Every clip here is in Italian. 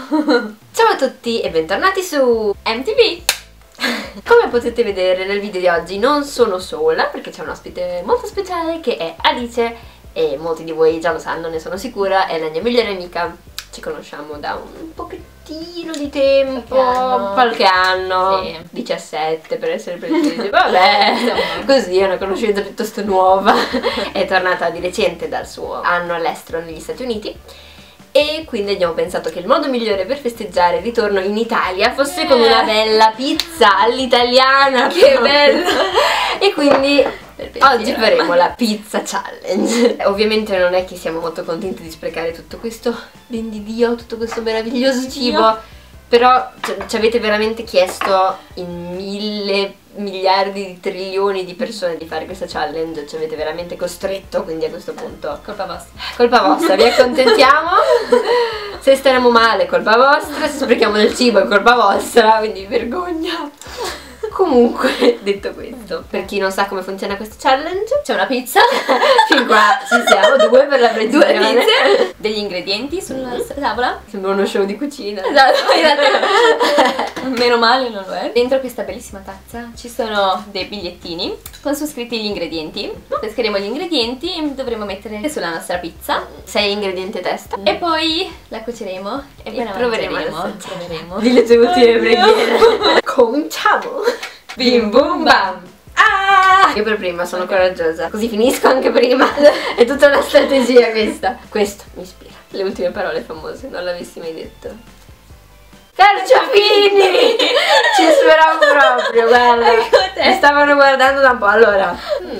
Ciao a tutti e bentornati su MTV. Come potete vedere nel video di oggi non sono sola, perché c'è un ospite molto speciale che è Alice, e molti di voi già lo sanno, ne sono sicura, è la mia migliore amica. Ci conosciamo da un pochettino di tempo, qualche anno, sì. 17 per essere precisi, vabbè, così è una conoscenza piuttosto nuova. È tornata di recente dal suo anno all'estero negli Stati Uniti e quindi abbiamo pensato che il modo migliore per festeggiare il ritorno in Italia fosse con una bella pizza all'italiana. Che bello! E quindi oggi faremo la pizza challenge. Ovviamente non è che siamo molto contenti di sprecare tutto questo ben di Dio, tutto questo meraviglioso cibo, però ci avete veramente chiesto in 1000 miliardi di trilioni di persone di fare questa challenge, ci avete veramente costretto, quindi a questo punto colpa vostra, vi accontentiamo. Se staremo male colpa vostra, se sprechiamo del cibo è colpa vostra, quindi vergogna. Comunque, detto questo, per chi non sa come funziona questa challenge, c'è una pizza. Fin qua ci siamo, due per la precisione. 2 pizze, degli ingredienti sulla tavola. Sembra uno show di cucina. Esatto. Meno male non lo è. Dentro questa bellissima tazza ci sono dei bigliettini con su scritti gli ingredienti. Pescheremo gli ingredienti e dovremo mettere sulla nostra pizza 6 ingredienti a testa e poi la cuoceremo e poi la proveremo. Vi leggevo tutte le preghiere. Cominciamo! Bim bum bam! Ah! Io per prima sono coraggiosa, così finisco anche prima. È tutta una strategia questa. Questo mi ispira. Le ultime parole famose, non l'avessi mai detto. Carciofini! Ci speravo proprio, guarda. Mi stavano guardando da un po', allora.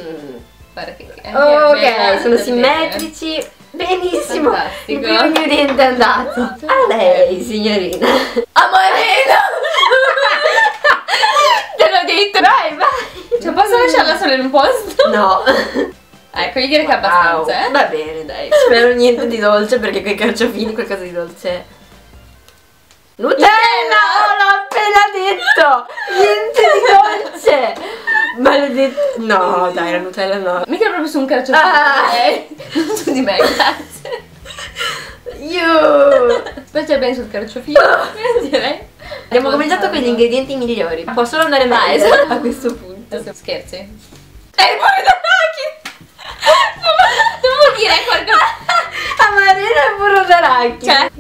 Ok, sono simmetrici. Benissimo. Fantastico. Il primo ingrediente è andato a lei, signorina. Amorino! Te l'ho detto. Vai. Cioè, posso lasciarla solo in un posto? No. Ecco, io direi che è abbastanza, Va bene, dai. Spero niente di dolce, perché quei carciofini qualcosa di dolce. Nutella! L'ho appena detto! Niente di dolce! Maledetto! No, dai, la Nutella no. Mica proprio su un carciofino. Su di me, grazie. Specie bene sul carciofino, direi. Abbiamo cominciato con gli ingredienti migliori. Può solo andare meglio a questo punto. Scherzi? È il burro d'arachidi! Devo dire qualcosa. Amarino e burro d'arachidi.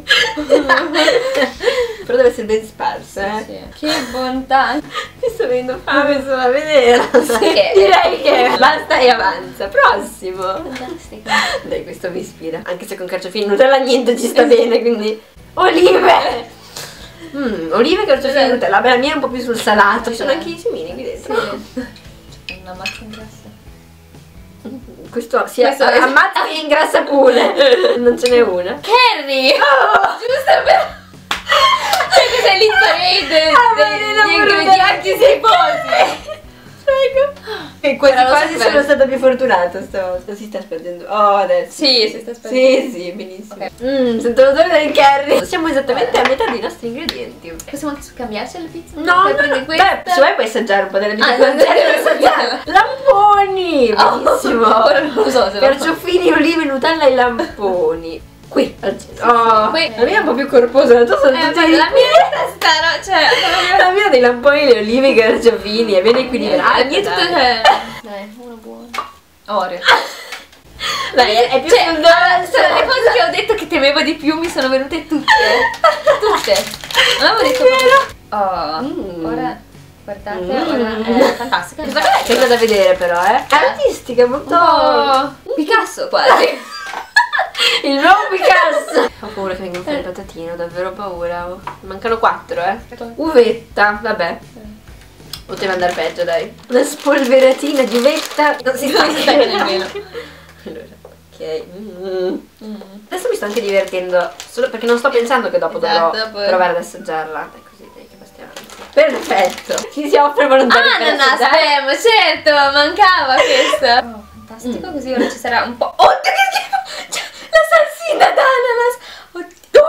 Però deve essere ben sparso, Sì. Che bontà. Mi sto venendo fame solo a vedere. Direi che basta e avanza. Prossimo. Fantastico. Dai, questo mi ispira. Anche se con carciofini Nutella niente ci sta bene, quindi olive. Olive, carciofini e Nutella. Vabbè, la mia è un po' più sul salato. Ci sono anche i semini qui dentro. Sì. Una mazza ingrassa. Questo ammazza e ingrassa pure. Non ce n'è una. Carrie! Giusto per... Sai cos'è l'hit parade degli ingredienti sposi? Prego. E quasi sono stata più fortunata stavolta. Si sta sperdendo. Oh, adesso. Sì, si sta sperdendo. Sì, benissimo. Sento l'odore del curry. Siamo esattamente a metà dei nostri ingredienti. Possiamo anche scambiarci la pizza? No, beh, se vuoi puoi assaggiare un po' delle pizze. Lamponi! Benissimo. Ora non lo so se carciofini, olive, Nutella e lamponi. Qui al centro. La mia è un po' più corposa, la tua sono tutti la mia cioè la mia dei lamponi, le olive, i carciofini, è ben equilibrata. La mia è tutta dai, una buona. Oreo. Dai, è più sono le cose che ho detto che temevo di più, mi sono venute tutte. Non avevo detto ora guardate, ora è fantastica. C'è cosa da vedere però, È artistica, molto Picasso quasi. Il nuovo Picasso. Ho paura che venga fuori il patatino, ho davvero paura. Mancano 4, Uvetta, vabbè. Poteva andare peggio, dai. Una spolveratina di uvetta. Non si sta nemmeno. Allora, ok. Adesso mi sto anche divertendo, solo perché non sto pensando che dopo dovrò provare ad assaggiarla. Dai, così, dai, che bastiamo. Perfetto. Chi si offre volontario per assaggiare? Certo, mancava questo. Fantastico, così ora ci sarà un po'. Oddio, che schifo! La salsina d'ananas! Oddio!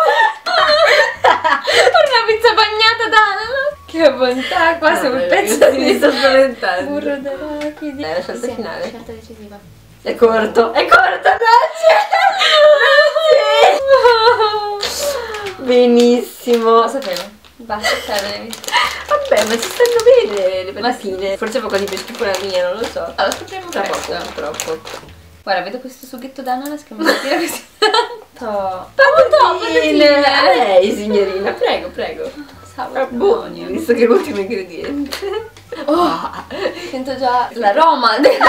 Una pizza bagnata d'ananas! Che bontà, qua sul pezzo mi sto spaventando. Burro d'arachidi. È la scelta finale. Scelta decisiva. È corto, grazie! Grazie! Benissimo. Lo sapevo. Basta, Vabbè, ma ci stanno bene le patatine. Forse fa quasi più schifo la mia, non lo so. Allora, lo scopriamo Tra poco, presto. purtroppo. Guarda, vedo questo sughetto d'ananas che mi fa dire così tanto. Patatine. Signorina, prego, prego. Sour Buoni, visto che è l'ultimo ingrediente. Oh, sento già l'aroma della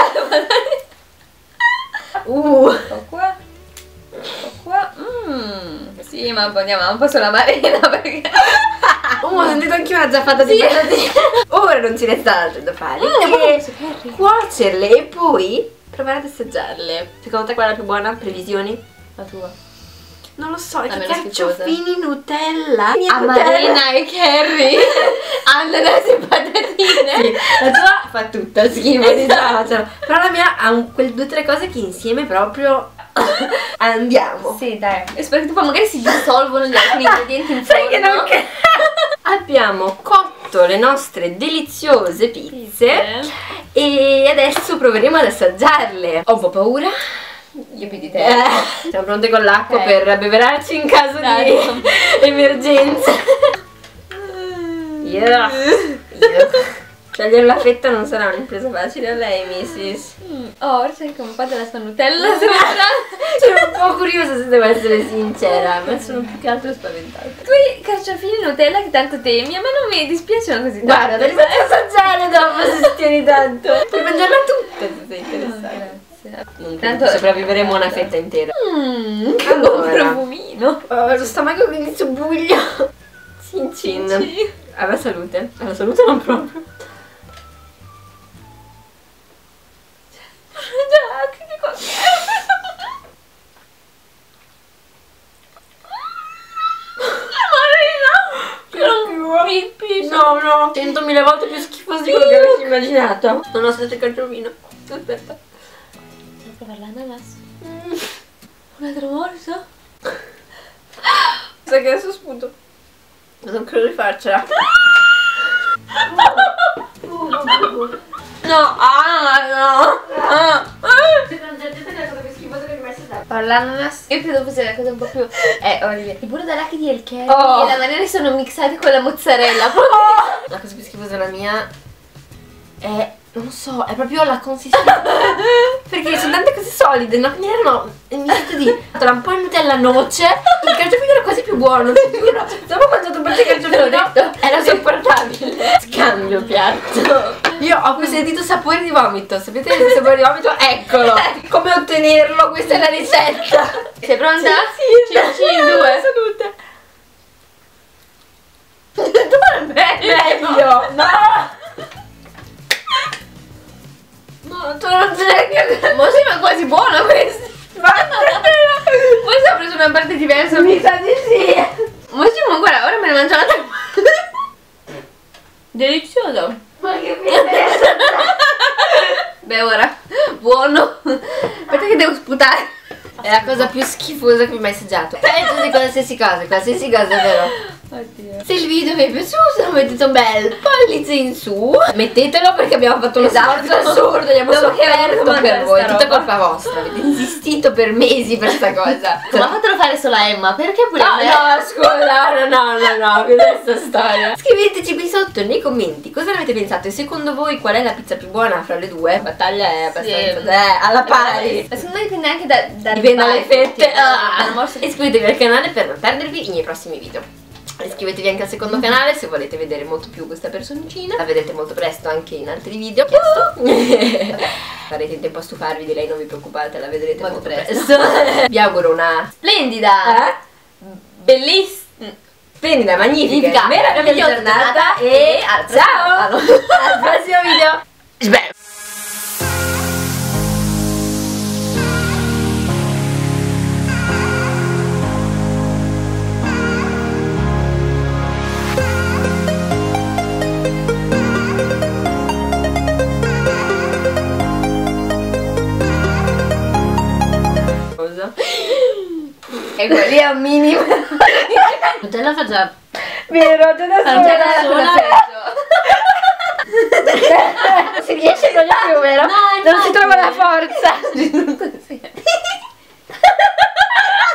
ecco qua. Ecco qua. Sì, ma andiamo un po' sulla marina perché... Ho sentito anche una zaffata di patatine. Ora non ci resta altro da fare che cuocerle e poi provare ad assaggiarle. Secondo te qual è la più buona? Previsioni? La tua. Non lo so, i La meno carciofini Nutella. Amarena e Carrie. Ananas e patatine. Sì, la tua fa tutta schifo, diciamocelo. Però la mia ha quel 2-3 cose che insieme proprio andiamo. Sì, dai. E spero che tu poi magari si dissolvono gli altri ingredienti in Sai che forno. non che... Abbiamo cotto le nostre deliziose pizze e adesso proveremo ad assaggiarle. Ho un po' paura. Io più di te. Siamo pronte con l'acqua Ok. per abbeverarci in caso Dai. di emergenza. Yeah. Togliere la fetta non sarà un'impresa facile a lei, Mrs. Oh, ora c'è anche un po' della sua Nutella sopra. Sono un po' curiosa se devo essere sincera, ma sono più che altro spaventata. Tu hai carciofini Nutella che tanto temi, a me non mi dispiacciono così tanto. Guarda, te li faccio assaggiare dopo se ti tieni tanto. Puoi mangiarla tutta se sei interessata. Grazie. Non Tanto sopravviveremo una fetta intera. Che Allora. buon profumino. Lo stomaco che inizia buio. Cin cin. Alla salute. Alla salute non proprio. Già, che cos'è? No, no. 100.000 volte più schifoso di quello che avessi immaginato. Non ho stato il carciofino. Aspetta. Devo provare l'ananas. Un altro morso? Sai che adesso sputo. Non credo di farcela. No, no. L'ananas. Io credo fosse la cosa un po' più. Olivia. Il burro d'arachidi e il curry Oh. e la banana sono mixati con la mozzarella. La cosa più schifosa della mia è, non lo so, è proprio la consistenza. Perché sono tante cose solide, no? Mi erano mi sento di un po' di Nutella noce. Il carciofino era quasi più buono, ti giuro. Dopo ho mangiato un po' di carciofino, era sopportabile. Scambio piatto. Io ho sentito sapore di vomito. Sapete il sapore di vomito? Eccolo. Come ottenerlo? Questa è la ricetta. Sei pronta? Sì, in due. Salute. Meglio. No. No, tu non c'è che... Ma sì, ma è quasi buona questa. Forse ho preso una parte diversa. Mi sa di sì. Ma sì, ma guarda, ora me ne mangio un'altra. Delizioso. Ma che figa. Beh, ora, buono. Aspetta che devo sputare. È la cosa più schifosa che ho mai assaggiato. Peggio di qualsiasi cosa, vero? Oddio. Se il video vi è piaciuto mettete un bel pollice in su. Mettetelo perché abbiamo fatto uno sforzo assurdo. Abbiamo Dopo che avete sofferto mangiato per voi. sta Tutta roba. colpa vostra. Avete insistito per mesi per sta cosa. Ma fatelo fare solo a Emma, perché pure a me? No, scusa, no, questa storia. Scriveteci qui sotto nei commenti cosa ne avete pensato e secondo voi qual è la pizza più buona fra le due? La battaglia è abbastanza alla pari. Ma secondo me dipende anche da Dipende dalle fette. Dal morso. Iscrivetevi al canale per non perdervi i miei prossimi video. Iscrivetevi anche al secondo canale se volete vedere molto più questa personcina. La vedrete molto presto anche in altri video. Farete in tempo a stufarvi di lei, non vi preoccupate, la vedrete molto presto. Vi auguro una Splendida, bellissima, splendida, magnifica, meravigliosa giornata e ciao! Al prossimo video! Cosa? ecco lì è un minimo. Nutella fa già... Vero, te la sola. Si riesce non è più, vero? No, non si trova la forza.